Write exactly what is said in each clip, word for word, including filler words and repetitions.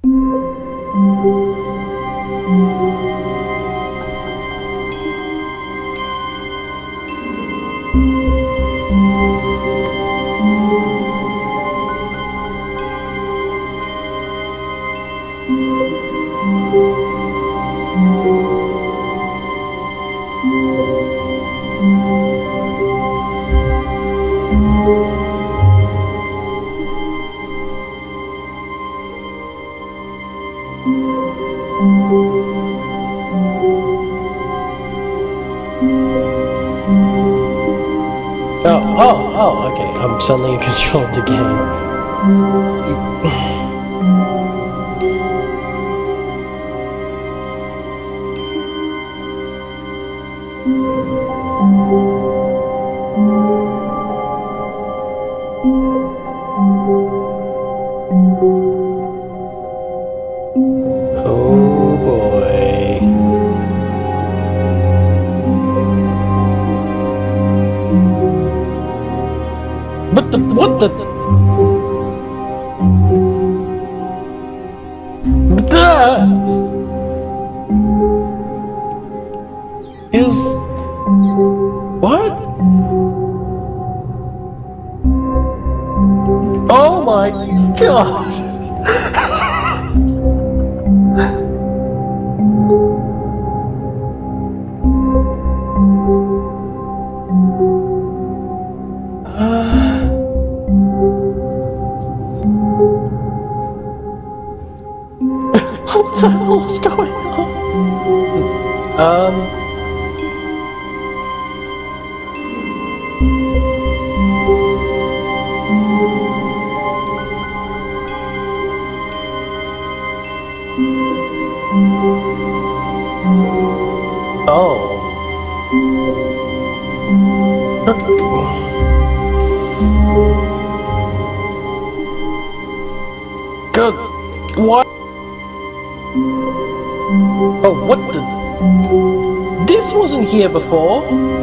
Oh, oh, oh, okay. I'm suddenly in control of the game. Oh boy. What the, what the? Duh! Is... What? Oh my god! What the hell is going on? Um... Oh. Good. What? Oh, what the? This wasn't here before.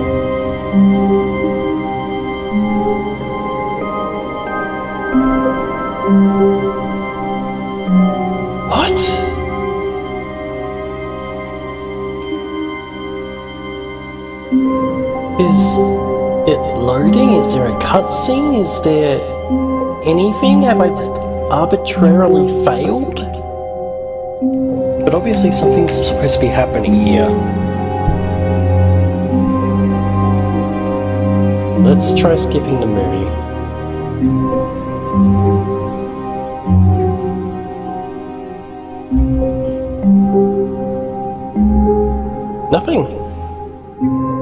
What? Is it loading? Is there a cutscene? Is there anything? Have I just arbitrarily failed? But obviously something's supposed to be happening here. Let's try skipping the movie. Nothing.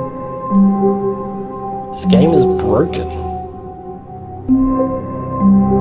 This game is broken.